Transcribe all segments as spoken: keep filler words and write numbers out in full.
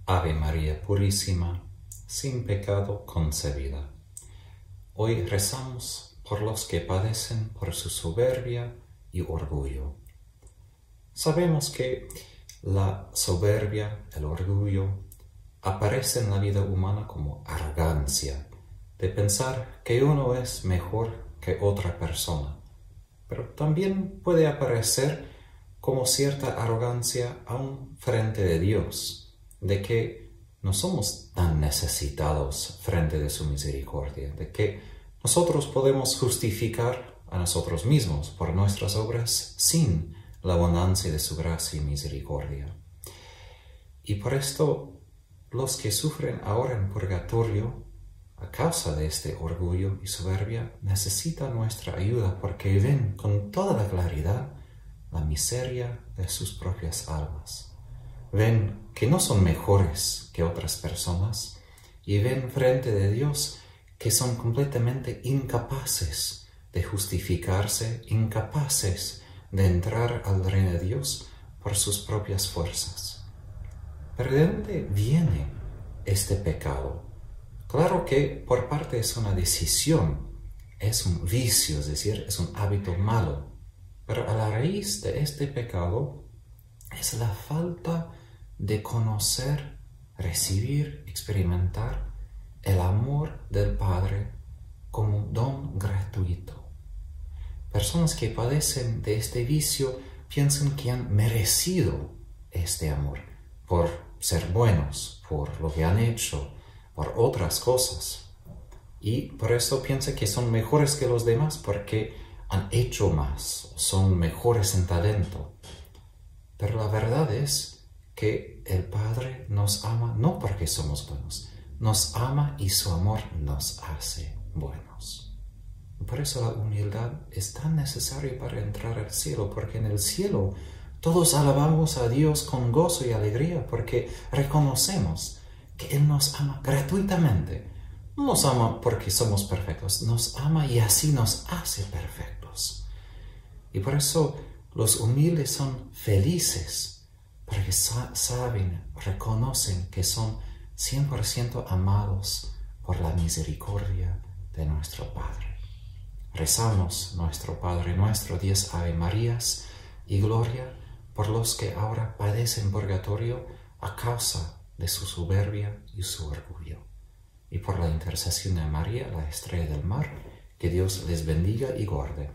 Ave María Purísima, sin pecado concebida. Hoy rezamos por los que padecen por su soberbia y orgullo. Sabemos que la soberbia, el orgullo, aparece en la vida humana como arrogancia, de pensar que uno es mejor que otra persona. Pero también puede aparecer como cierta arrogancia aún frente de Dios, de que no somos tan necesitados frente de su misericordia, de que nosotros podemos justificar a nosotros mismos por nuestras obras sin la abundancia de su gracia y misericordia. Y por esto, los que sufren ahora en purgatorio, a causa de este orgullo y soberbia, necesitan nuestra ayuda porque ven con toda la claridad la miseria de sus propias almas. Ven que no son mejores que otras personas y ven frente de Dios que son completamente incapaces de justificarse, incapaces de entrar al reino de Dios por sus propias fuerzas. ¿Pero de dónde viene este pecado? Claro que por parte es una decisión, es un vicio, es decir, es un hábito malo. Pero a la raíz de este pecado es la falta de conocer, recibir, experimentar el amor del Padre como un don gratuito. Personas que padecen de este vicio piensan que han merecido este amor por ser buenos, por lo que han hecho, por otras cosas. Y por eso piensan que son mejores que los demás porque han hecho más, son mejores en talento. Pero la verdad es que el Padre nos ama no porque somos buenos, nos ama y su amor nos hace buenos. Por eso la humildad es tan necesaria para entrar al cielo, porque en el cielo todos alabamos a Dios con gozo y alegría, porque reconocemos que Él nos ama gratuitamente. No nos ama porque somos perfectos, nos ama y así nos hace perfectos. Y por eso los humildes son felices, porque sa- saben, reconocen que son cien por ciento amados por la misericordia de nuestro Padre. Rezamos nuestro Padre nuestro, diez Ave Marías y gloria por los que ahora padecen purgatorio a causa de su soberbia y su orgullo. Y por la intercesión de María, la estrella del mar, que Dios les bendiga y guarde.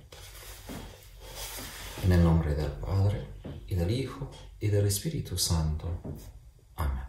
En el nombre del Padre, y del Hijo, y del Espíritu Santo. Amén.